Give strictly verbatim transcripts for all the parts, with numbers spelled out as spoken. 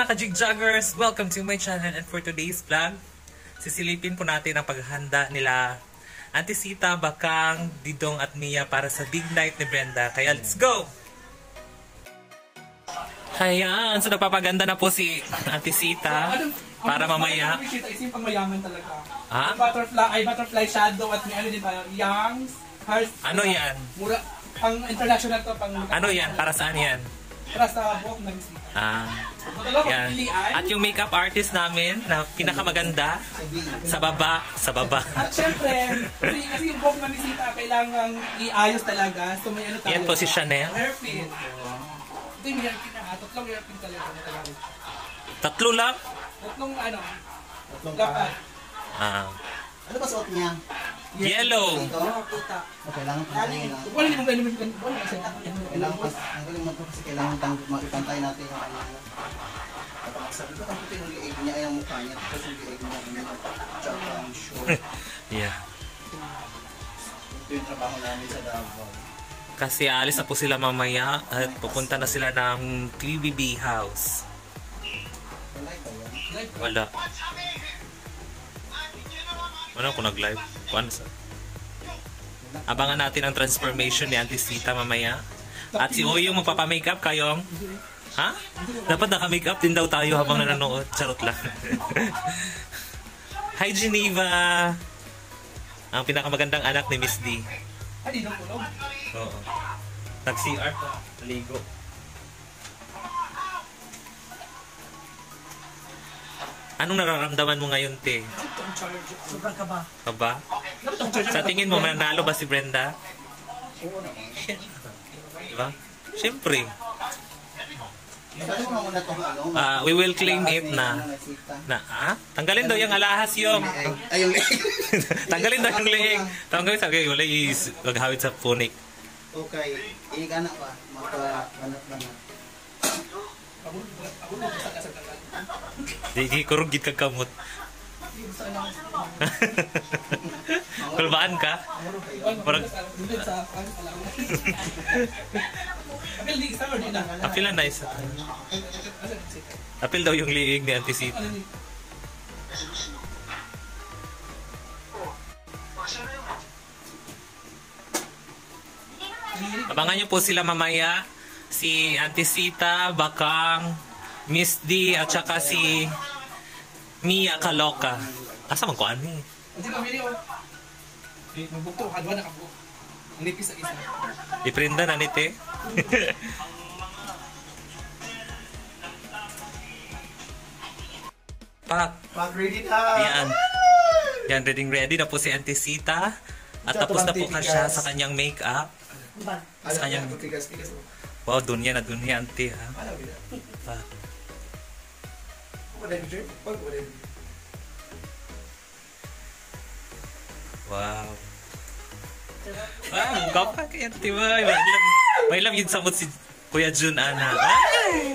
mga ka-jigjoggers! Welcome to my channel, and for today's vlog, sisilipin po natin ang paghahanda nila Auntie Sita, Bakang, Didong at Mia para sa big night ni Brenda. Kaya let's go! Ayan, so nagpapaganda na po si Auntie Sita para mamaya. Auntie Sita is yung pangmayaman talaga. Ha? May butterfly, ay butterfly shadow at may ano din pa, young, heart. Ano yan? Mura, pang international to, pang... Ano yan? Para saan yan? Para sa buhok ng Sita. Ah, yan. At yung makeup artist namin na pinakamaganda sa baba, sa baba. At syempre, kasi, kasi yung buhok ng Sita kailangan iayos talaga. So may ano tayo. Yan po si Chanel. Hairpin. Ito yung hairpin na ha. Tatlong hairpin talaga. Tatlo lang? Tatlong ano. Tatlong Dapat. Ah. Ano ba suot niya? Yellow. Ito. Kita. Oh, kailangan pa tayo na. Wala naman ganun yung ganun. Wala kasi. Kailangan pa, ang galing mo to kasi kailangan tang makipantay natin yung ano. At sabi ko, ang puti ng liig niya ay ang mukha niya. Tapos yung liig niya, ano, tsaka ang short. Yeah. Ito yung trabaho namin sa Davao. Kasi alis na po sila mamaya at pupunta na sila ng P B B house. Wala ito yan. Wala. Ano kung nag-live? Kuan sa? Abangan natin ang transformation ni Auntie Sita mamaya. At si Oyo magpapa-makeup kayong? Ha? Dapat naka-makeup din daw tayo habang nanonood. Charot lang. Hi Geneva! Ang pinakamagandang anak ni Miss D. Ay, di nang kulog. Oo. Nag-C R pa. Naligo. Anong nararamdaman mo ngayon, te? Sobrang kaba. Kaba? Sa tingin mo, mananalo ba si Brenda? Oo naman. Diba? Siyempre. Sabi mo muna itong ano. Uh, we will claim it na. Na, ha? Tanggalin daw yung alahas yung. Ay, yung liig. Tanggalin daw yung liig. Tanggalin sa wala is maghawid sa punik. Okay. Iigana pa. Makabanat-banat. Di kurugit kag kamot. Kulbaan ka? Parang apil na nice. Apil daw yung liig ni Auntie Sita. Abangan niyo po sila mamaya. Si Auntie Sita, Bakang, Miss D, at saka si Mia Kaloka. Asa man ko ano eh? Hindi ka mili o. Magbukto, kadwa na kabuk. Nipis sa isa. Iprinda na nite. Pak. Pak, ready na. Yan. Yan, ready ready na po si Auntie Sita. At tapos na po ka siya sa kanyang make-up. Sa kanyang... Wow, dunya na dunya, Auntie ha. Pak. Wow. Wow, gapa kaya Auntie ba? May love, may love yun samot si Kuya Jun, ana. Ay!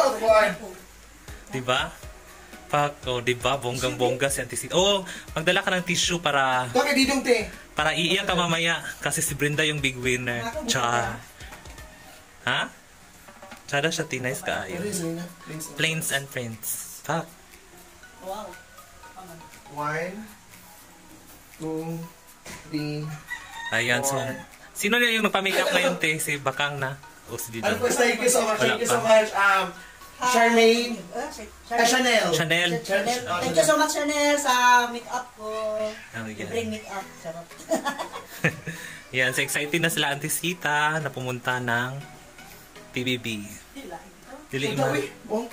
Diba? Pak, oh, diba? Bonggang-bongga si Auntie Sita. Oh, magdala ka ng tissue para... Bakit didong te? Para iiyak ka mamaya. Kasi si Brenda yung big winner. Cha. Ha? Tsada siya, tinais ka. Plains and Friends. Pak. Wow. One, two, three. Ayan, so... Sino na yung nagpa-makeup ngayon, te? Si Bakang na? O si Didong? Ano po, thank you so much. Wala Thank you pa. so much. Um, Charmaine. Ah, Chanel. Chanel. Chanel. Thank you so much, Chanel, sa make-up ko. Oh, yeah. Bring make-up. Sarap. Yan, so excited na sila Auntie Sita na pumunta ng P B B. Dili mo. Oh.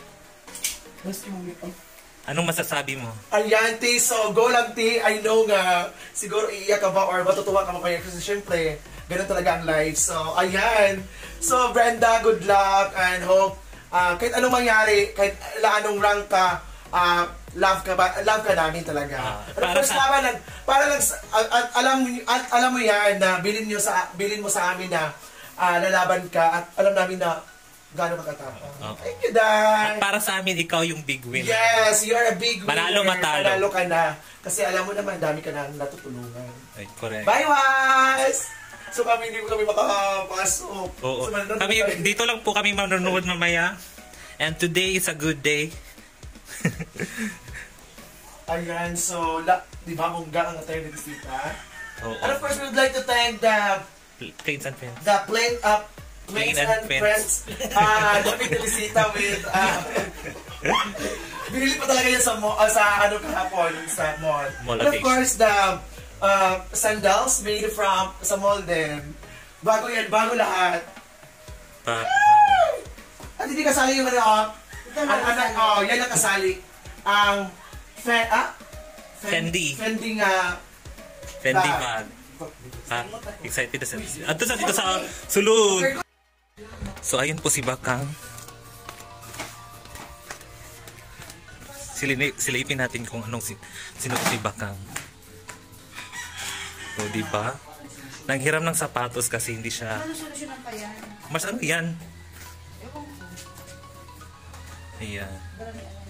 Anong masasabi mo? Ayan, T. So, go lang, T. I know nga, siguro iiyak ka ba or matutuwa ka mamaya kasi syempre, ganun talaga ang life. So, ayan. So, Brenda, good luck and hope uh, kahit anong mangyari, kahit anong rank ka, uh, love ka ba, love ka namin talaga. Ah, Pero para first sa- naman, lang, para lang, sa- at, at, alam, at, alam mo yan na bilin, nyo sa, bilin mo sa amin na uh, lalaban ka at alam namin na gano'ng kakatapang. Oo. Thank you, Dad. At para sa amin, ikaw yung big winner. Yes, you are a big winner. Manalo, matalo. Manalo ka na. Kasi alam mo naman, dami ka na natutulungan. Ay, correct. Bye, Was! So kami hindi kami makakapasok. Oo. So, Kami, dito lang po kami manonood mamaya. And today is a good day. Ayan, so, la, di ba, bongga ang atay ni Bisita? Oo. And of course, we would like to thank the Planes and Friends. the plain up Plains Plain and and Friends. Ah, David ni Bisita with ah binili pa talaga yan sa mo, ah, sa ano kahapon sa mall. Mall And of location. course, the uh, sandals made from sa mall din. Bago yan, bago lahat. Pa, At hindi kasali yung ano, oh, Ito ano, lang ano, kasali. oh, yan ang kasali. Ang Fe, ah? Fendi. Fendi nga. Fendi Bag. bag. Ha? Excited na sa... Ato sa dito sa sulod. So, ayun po si Bakang. Silini, silipin natin kung anong si, sino si Bakang. So, di ba? Nanghiram ng sapatos kasi hindi siya... Ano solusyonan pa yan? Mas ano yan? Ewan ko. Ayan. Marami alam.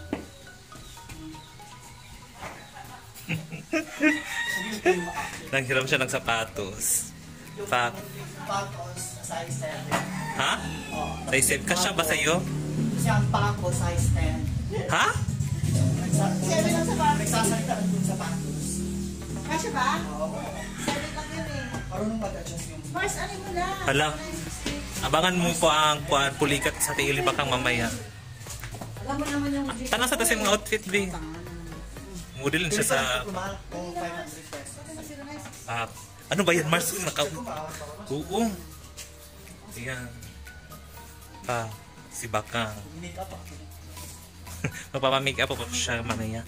Nanghiram siya ng sapatos. Pa... Pangkos, size ten. Ha? Size seven. Kasya ba sa'yo? Kasi ang pangkos, size ten. Ha? Seven lang sa pangkos. Nagsasalita ang dun sa pangkos. Kasya ba? Oo. Seven lang yun eh. Marunong mag-adjust yung... Mars, ano mo na? Hala. Abangan mo po ang kuan pulikat sa tiili Bakang mamaya. Alam mo naman yung... Tanang sa tasing mga outfit, be. Model siya sa... Kung five hundred pesos. Ah, ano ba yan, Mars? Naka... Oo. Ayan. Pa, si Bakang. Magpapamake up po siya mamaya.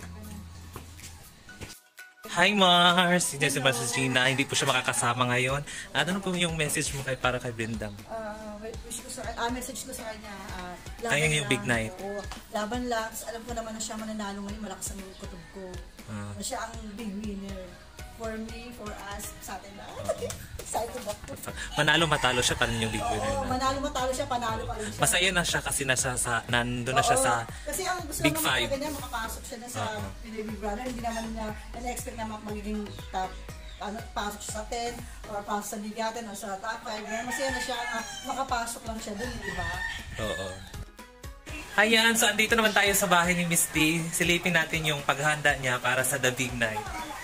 Hi Mars! Hindi si Mars Gina. Hindi po siya makakasama ngayon. At ano po yung message mo kay para kay Brindam? Ah, wish ko sa ah, message ko sa kanya. ah, laban Kaya yung lang. big night. Oo, laban lang. Kasi alam ko naman na siya mananalo ngayon. Malakas ang kutob ko. Ah. Na siya ang big winner. For me, for us, sa atin na. Excited ako. Manalo matalo siya pa yung big winner Oo, na. manalo matalo siya, panalo pa rin siya. Masaya na siya kasi nasa sa nandun na siya Oo, sa kasi ang gusto Big naman Five. talaga niya, makapasok siya na sa Oo. Pinoy Big Brother. Hindi naman niya na-expect na magiging top ano, pasok siya sa ten or pasok sa bigatin o sa top five. Masaya na siya na makapasok lang siya dun, di ba? Oo. Ayan, so andito naman tayo sa bahay ni Miss D. Silipin natin yung paghanda niya para sa The Big Night.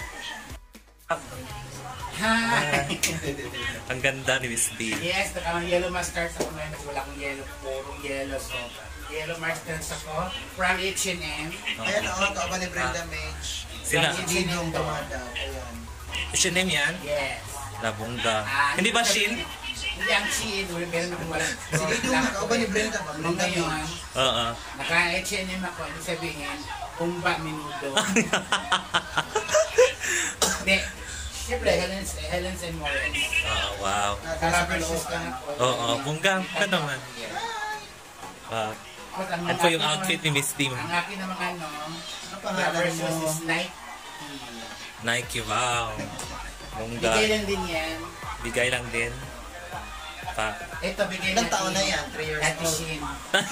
Hi! Ang ganda ni Miss D. Yes, nakamang yellow mascards ako ngayon. Wala akong yellow, puro yellow. So, yellow mascards ako from H and M. Ayan o, kauban ni Brenda Mage. Sila, Hindi yung dumadaw. Ayan. Shin name yan? Yes. Labongga. Ah, Hindi ba Shin? Hindi ang Shin. Meron akong wala. Sige, yung kauban ni Brenda ba? Nung ngayon, Oo. naka-H and M ako. Ibig sabihin, umba minudo. Hindi. Siyempre, Helen's, Helen's and Morris. Oh, wow. Karaversus ka na po. Oo, bongga ka naman. Wow. At po yung outfit ni Miss D. Ang akin naman ano, Ano pangalan Karaversus mo? is Nike. Nike, wow. Bongga. Bigay lang din yan. Bigay lang din. Pa. Ito, bigay Ilang lang taon din. na yan? three years Ate old. Shein.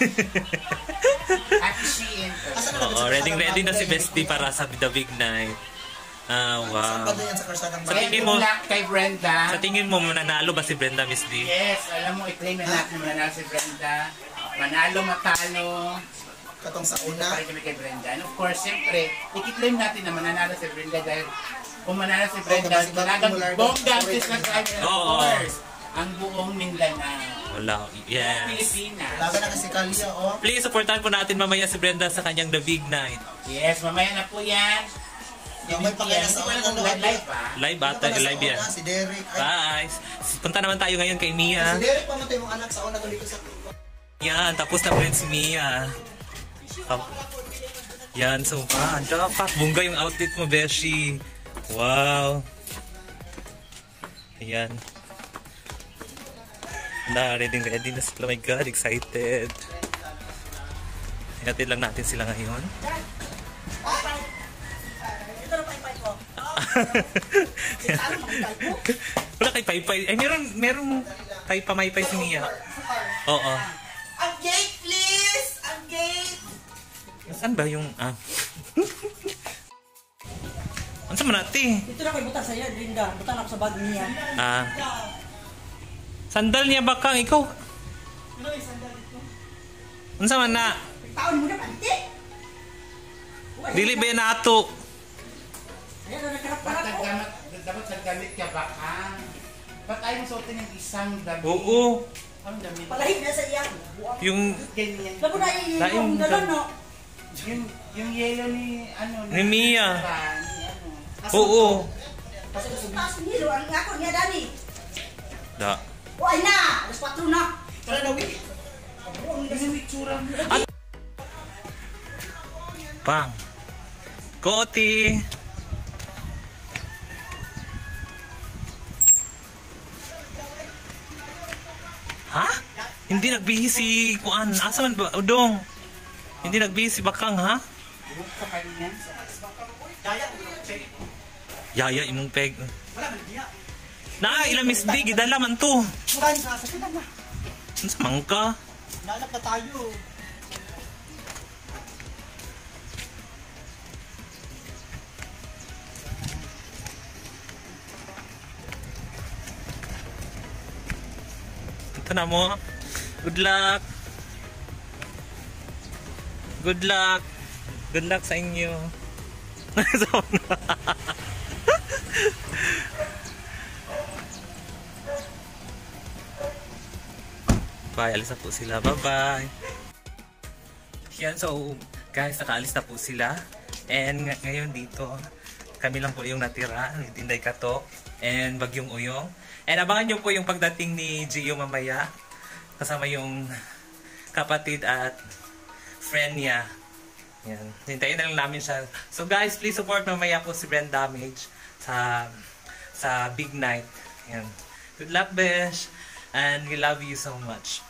Ate Shein. Asan Oo, ready ready na si Miss D para sa The Big Night. Ah, Saan wow. ba doon yan sa Karsadang Sa Kaya tingin good mo- luck kay Brenda. Sa tingin mo, mananalo ba si Brenda, Miss D? Yes, alam mo, i-claim na natin mananalo si Brenda. Manalo, matalo. Katong sa Una? una. Para kami kay Brenda. And of course, siyempre, i-claim natin na mananalo si Brenda dahil kung mananalo si Brenda, Okay, kasi talagang popular bongga daw. sis na tayo. Of Oo. course, ang buong Mindanao. Wala. Yes. Pilipinas. Laban na kasi Kalya, oh. Please, supportahan po natin mamaya si Brenda sa kanyang The Big Night. Yes, mamaya na po yan. Yung may pakita sa Hindi una, ko alam kung live ba? Live ata, live yan. Si Derek. Ay, Bye! Punta naman tayo ngayon kay Mia. si Derek pamatay mong anak sa una tuloy ko sa Yan, tapos na po rin si Mia. Tap- Yan, so, ah, dapat bungga yung outfit mo, Beshi. Wow. Ayan. Na, ready, ready na sila. Oh my God, excited. Hinatid lang natin sila ngayon. Ito na paypay ko. Wala kay Paypay. Ay, meron, meron kay Pamaypay si Mia. Oo. Ang gate, please! Ang gate! Saan ba yung, ah? Ano sa manati? Ito na kay buta sa'yo, Linda. Buta na ako sa bag niya. Ah. Sandal niya Bakang, ikaw. Ano yung sandal dito? Ano sa man na? Taon mo na, panti! Dili ba nato? Ayan, na nagkarap-karap Ba't ko. naggamit, dapat naggamit ka ba ka? Ba't ayaw mo suotin yung isang damit? Oo. Anong damit? Palahin na sa iyan. Yung Ganyan. Labo na yung Lain yung ka. dalon, no? Yung, yung yellow ni, ano, Ni Mia. Ba, ni ano. oo. Kasi gusto pasok nilo, ang ako niya, Dani. Da. O, ay na! Alas patro na. Tara na, wait. Yung itsura mo. Pang. Koti. Ha? Hindi nagbihis si Kuan. Asa man ba? Udong. Hindi nagbihis si Bakang, ha? Buhok sa kanya. Yaya imong peg. Wala, maldiya. Na ilang misdi gidala man to. Mukha niyo sa sakitan na. Unsa man ka? Nalap na tayo. Ito na mo. Good luck. Good luck. Good luck sa inyo. Bye. Alis na po sila. Bye-bye. Yan. So, guys, nakaalis na po sila. And ng- ngayon dito, kami lang po yung natira. Ni Tinday Kato. And Bagyong Uyong. And abangan nyo po yung pagdating ni Gio mamaya. Kasama yung kapatid at friend niya. Yan. Hintayin na lang namin siya. So guys, please support mamaya po si Brand Damage sa sa big night. Yan. Good luck, Besh. And we love you so much.